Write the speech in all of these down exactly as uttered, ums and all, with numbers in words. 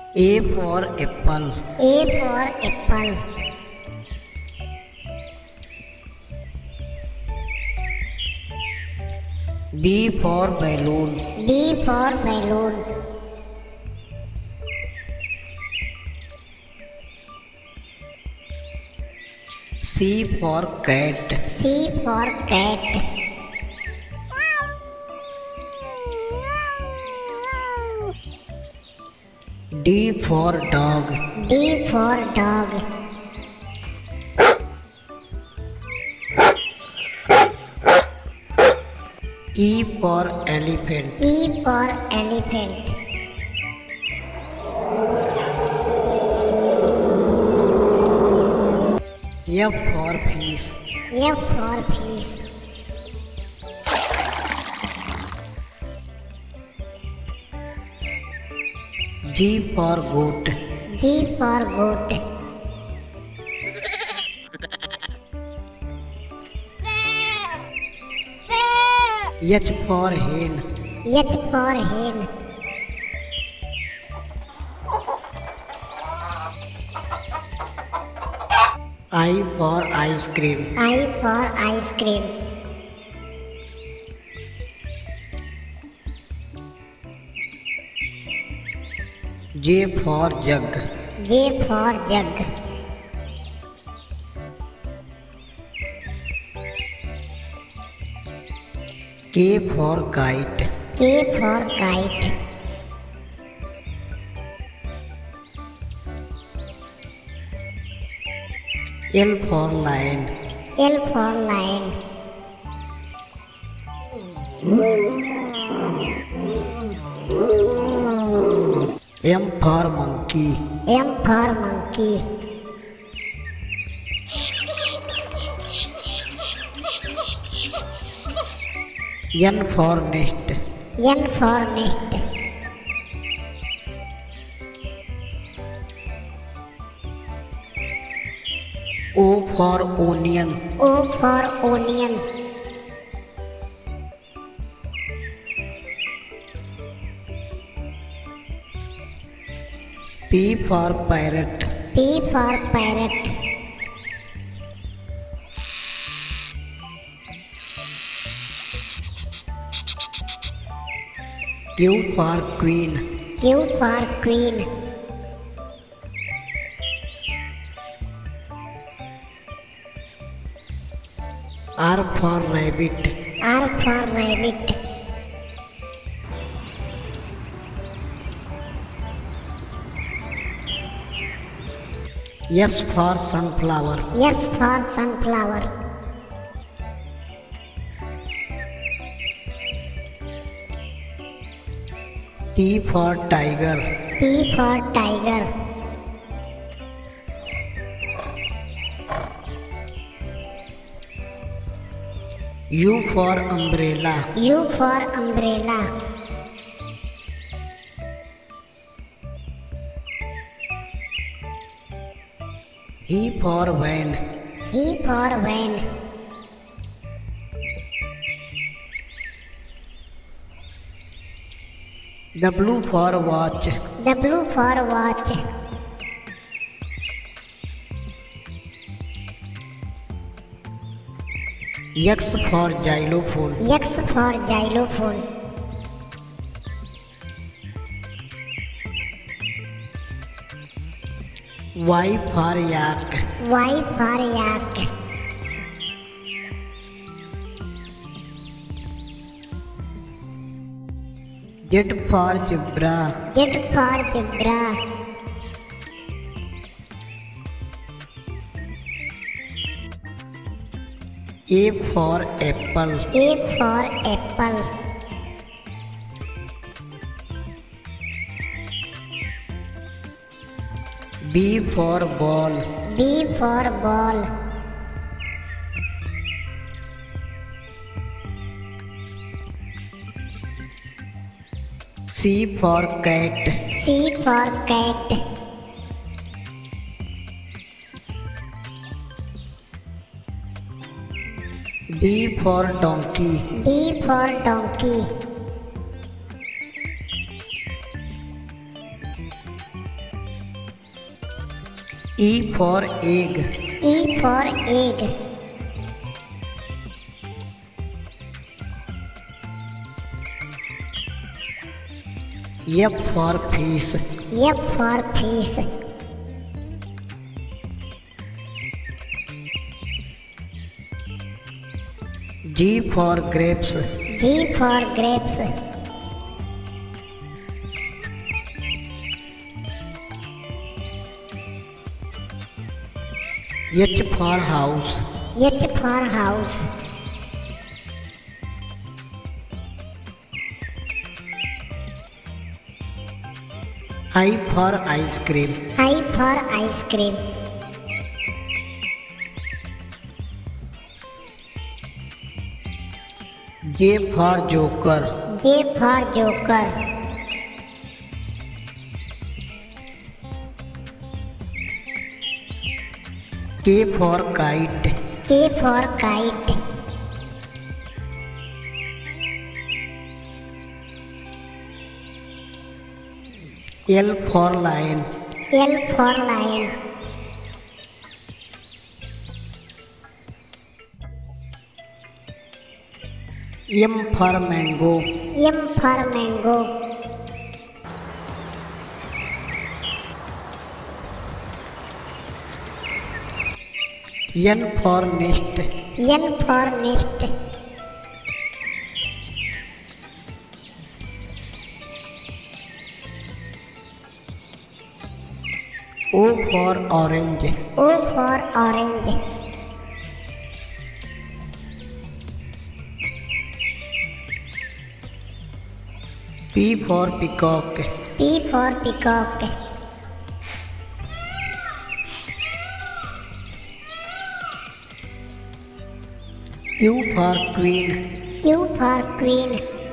A for apple. A for apple. B for balloon. B for balloon. C for cat. C for cat. D for dog. D for dog. E for elephant. E for elephant. F for fish. F for fish. G for goat. G for goat. H for hen. H for hen. I for ice cream. I for ice cream. J for jug. J for jug. K for kite. K for kite. L for lion. L for lion. M for monkey. M for monkey. N for nest. N for nest. O for onion. O for onion. P for parrot. P for parrot. Q for queen. Q for queen. R for rabbit. R for rabbit. S for sunflower. S for sunflower. T for tiger. T for tiger. U for umbrella. U for umbrella. V for van. V for van. W for watch. W for watch. X for xylophone. X for xylophone. Y for yak. Y for yak. Z for zebra. Z for zebra. A for apple. A for apple. B for ball. B for ball. C for cat. C for cat. D for donkey. D for donkey. E for egg. E for egg. F for fish. F for fish. G for grapes. G for grapes. H for house. H for house. I for ice cream. I for ice cream. J for joker. J for joker. K for kite. K for kite. L for lion. L for lion. M for mango. M for mango. N for nest. N for nest. O for orange. O for orange. P for peacock. P for peacock. Q for queen. Q for queen.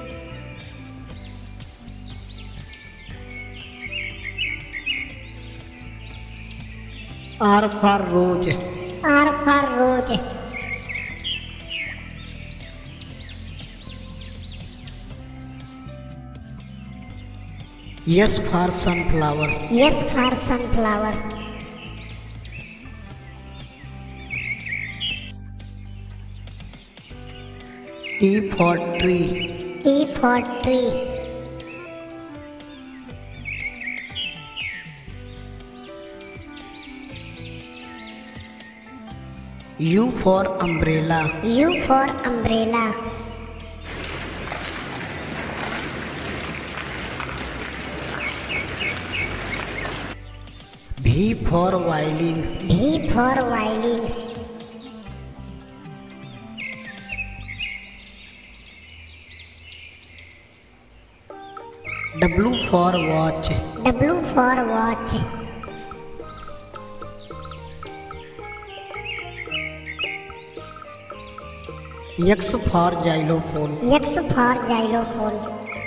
R for rose. R for rose. S for sunflower. S for sunflower. T for tree. T for tree. U for umbrella. U for umbrella. V for violin. V for violin. W for watch. W for watch. X for xylophone. X for xylophone.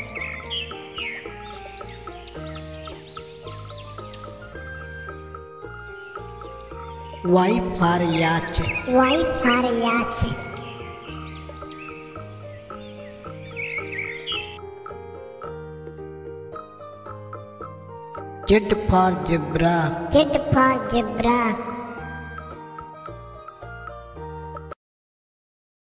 Y for yacht. Y for yacht. Z for zebra. Z for zebra.